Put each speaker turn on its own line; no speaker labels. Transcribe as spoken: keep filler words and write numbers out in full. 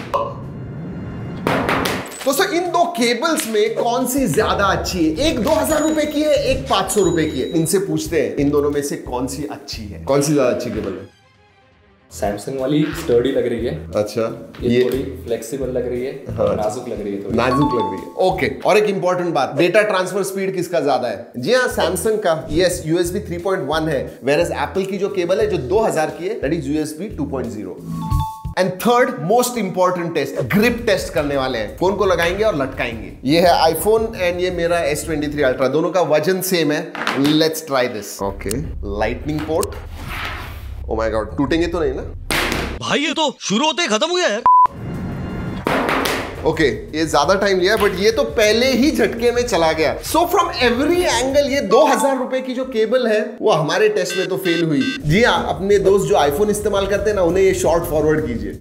दोस्तों इन दो केबल्स में कौन सी ज्यादा अच्छी है? एक दो हजार रुपए की है, एक पांच सौ रुपए की है। इनसे पूछते हैं इन दोनों में से कौन सी अच्छी है, कौन सी ज्यादा अच्छी केबल है?
सैमसंग वाली स्टर्डी लग रही है।
अच्छा,
ये, ये थोड़ी फ्लेक्सिबल लग रही है। हाँ, नाजुक लग रही है, थोड़ी
नाजुक लग रही है। ओके, और एक इंपॉर्टेंट बात, डेटा ट्रांसफर स्पीड किसका ज्यादा है? जी हाँ, सैमसंग का। Yes, USB three point one है, वेयरएज एप्पल की जो केबल है जो दो हजार की है, that is USB two point zero. And third most important test, grip test करने वाले हैं। फोन को लगाएंगे और लटकाएंगे। ये है आईफोन एंड ये मेरा एस ट्वेंटी थ्री अल्ट्रा, दोनों का वजन सेम है। Let's try this. Okay, lightning port. Oh my god, टूटेंगे तो नहीं ना
भाई? ये तो शुरू होते ही खत्म हो गया यार।
ओके okay, ये ज्यादा टाइम लिया बट ये तो पहले ही झटके में चला गया। सो फ्रॉम एवरी एंगल ये दो हजार रुपए की जो केबल है वो हमारे टेस्ट में तो फेल हुई। जी हाँ, अपने दोस्त जो आईफोन इस्तेमाल करते हैं ना, उन्हें ये शॉर्ट फॉरवर्ड कीजिए।